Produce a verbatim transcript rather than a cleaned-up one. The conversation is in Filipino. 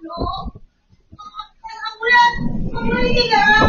有，看看无人，无人一点儿。